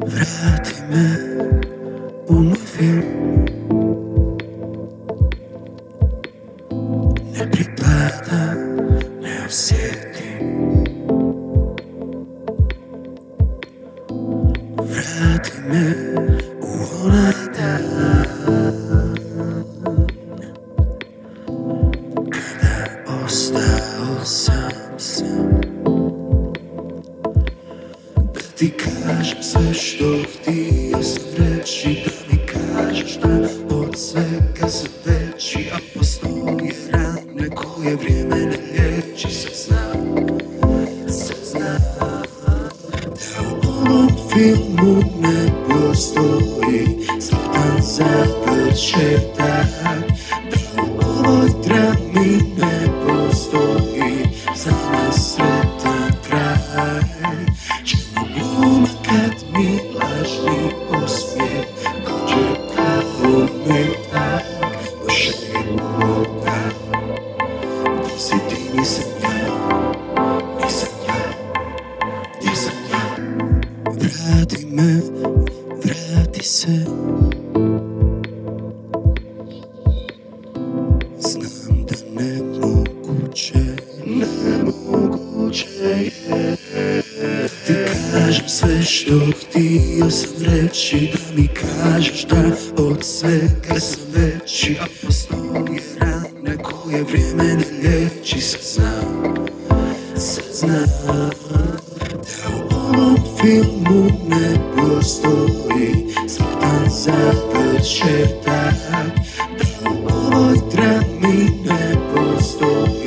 Vrati me u moj film. Ne pripada, ne osjetim. Vrati me u onaj dan kada ostao sam. Da ti kažem sve što htio sam reći, da mi kažeš da od svega sam veći, a postoje rane koje vrijeme ne liječi. Sad znam da u ovom filmu ne postoji sretan završetak, da u ovoj drami ne postoji za nas sretan kraj. Čemu gluma kad mi lažni osmijeh dođe kao metak? Loše je uloga, gdje si ti, nisam ja, gdje sam ja? Vrati me, vrati se. Znam da nemoguće je. Ti kažem sve što htio sam reći, da mi kažeš da od svega sam veći, a postoje rane koje vrijeme ne liječi. Sad znam da u ovom filmu ne postoji sretan završetak, da u ovoj drami ne postoji